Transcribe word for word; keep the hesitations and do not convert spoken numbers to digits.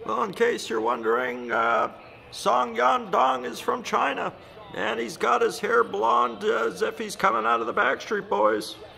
Well, in case you're wondering, uh, Song Yadong is from China, and he's got his hair blonde as if he's coming out of the Backstreet Boys.